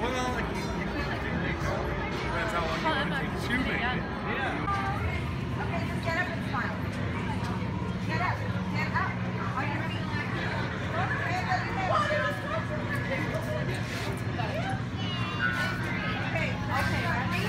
Well, like, that's how long you want to take to make it. Yeah. Okay, just get up and smile. Get up. Get up. Are you ready? Okay, ready?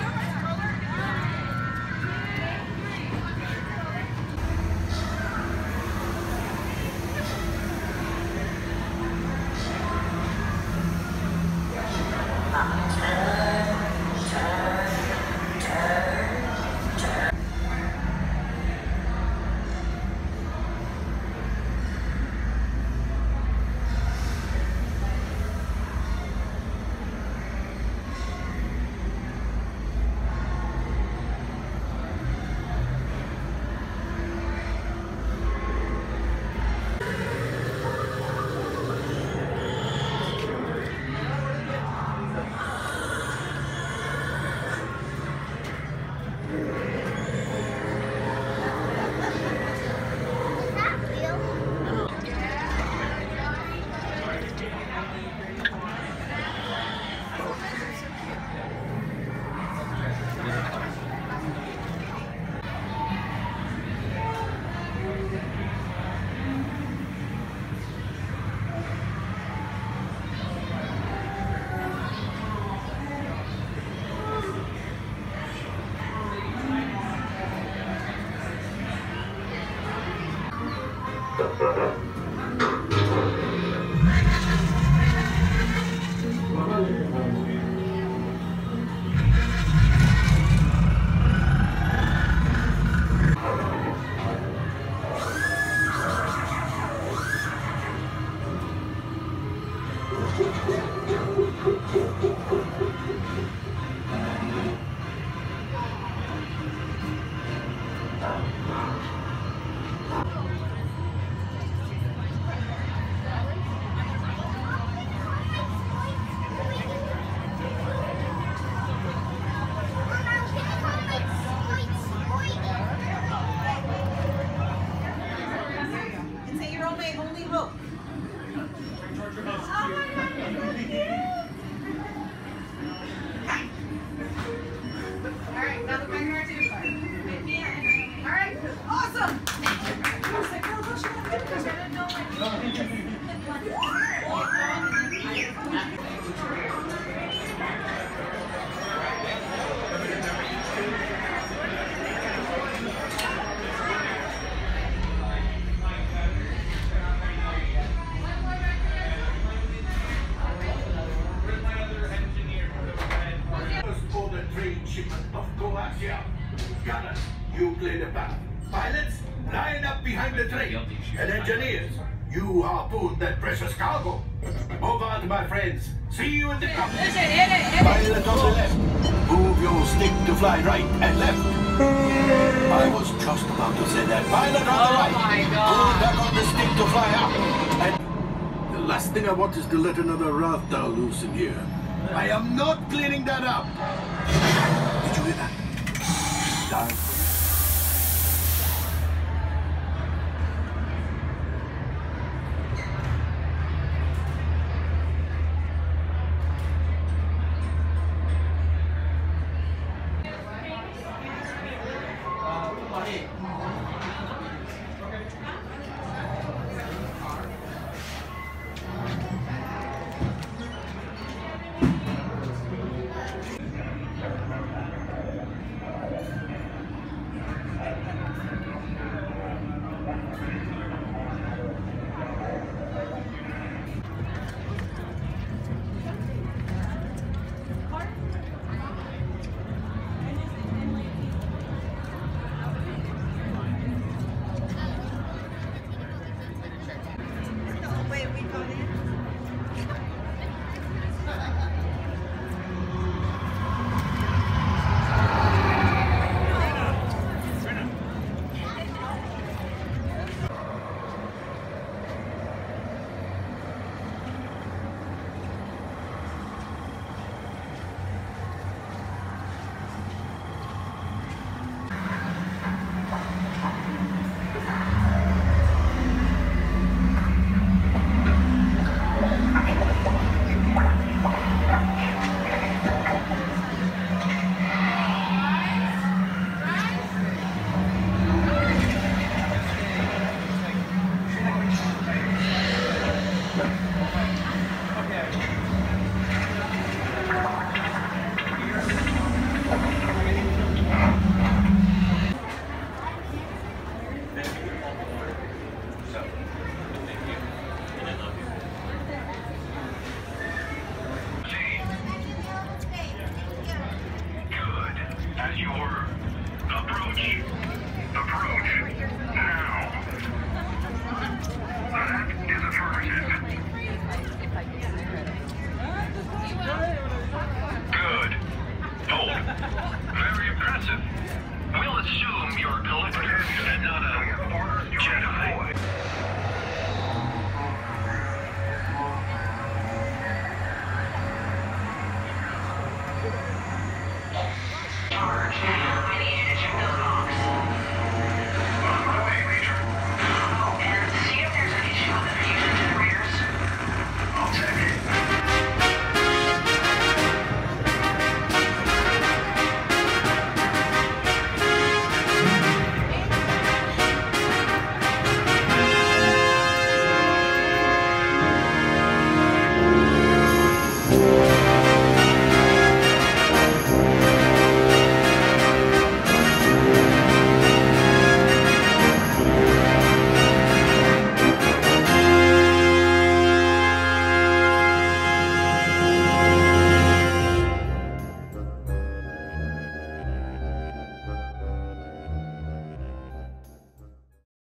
You play the path. Pilots, line up behind the train. And engineers, you harpoon that precious cargo. Move on, my friends. See you in the cockpit. Pilot on the left. Move your stick to fly right and left. I was just about to say that. Pilot on the right. Move back on the stick to fly up. And the last thing I want is to let another Rathdal loose in here. I am not cleaning that up. Did you hear that? Down.